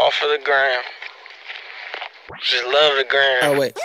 all for the gram. Just love the gram. Oh, wait.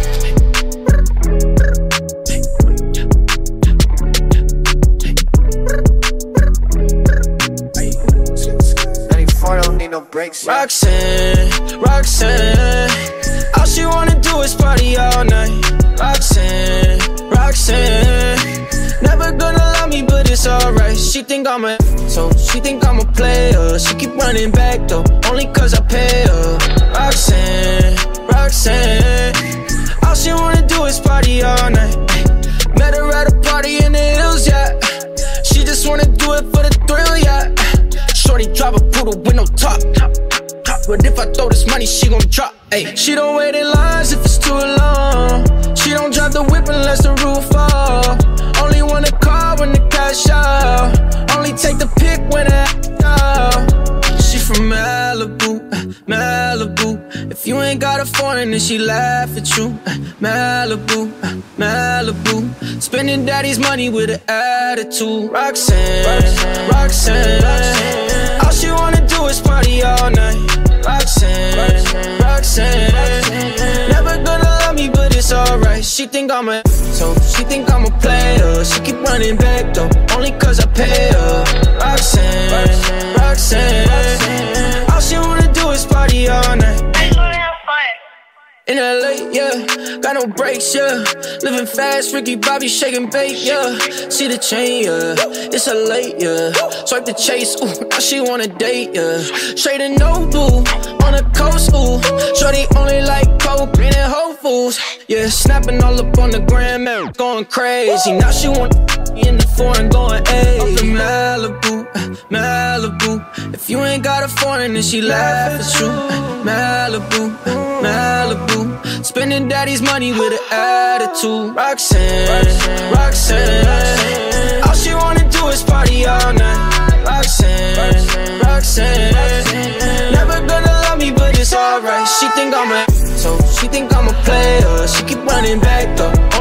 Don't need no breaks. Roxanne, Roxanne, all she wanna do is party all night. Roxanne, Roxanne, never gonna love me, but it's alright. She think I'm a player. She keep running back though, only cause I pay her. Roxanne, Roxanne, all she wanna do is party all night. Met her at a party in the hills, yeah. She just wanna do it for the thrill, yeah. Shorty drive a poodle with no top. But if I throw this money, she gon' drop. Ayy, she don't wait in lines if it's too long. She don't drive the whip unless the roof fall. Only want a car when the cash out. Only take the pic when the out. She from Malibu, Malibu. If you ain't got a foreign, then she laugh at you. Malibu, Malibu. Spending daddy's money with an attitude. Roxanne, Roxanne, Roxanne. All she wanna do is party all night. Roxanne, Roxanne, never gonna love me, but it's alright. She think I'm a player. She keep running back though, only cause I pay her. Roxanne, Roxanne, all she wanna do is party all night. In LA, yeah, got no brakes, yeah. Living fast, Ricky Bobby shaking bait, yeah. See the chain, yeah, it's a late, yeah. Swipe the chase, ooh, now she wanna date, yeah. Straight and no boo, on the coast, ooh. Shorty only like coke and Whole Foods, yeah. Snapping all up on the gram, man, going crazy. Now she wanna in the foreign, going ayy. Up in Malibu, Malibu. If you ain't got a foreign, then she laugh at you. Malibu, Malibu. Spending daddy's money with an attitude. Roxanne, Roxanne, all she wanna do is party all night. Roxanne, Roxanne, never gonna love me, but it's alright. She think I'm a player. She keep running back though,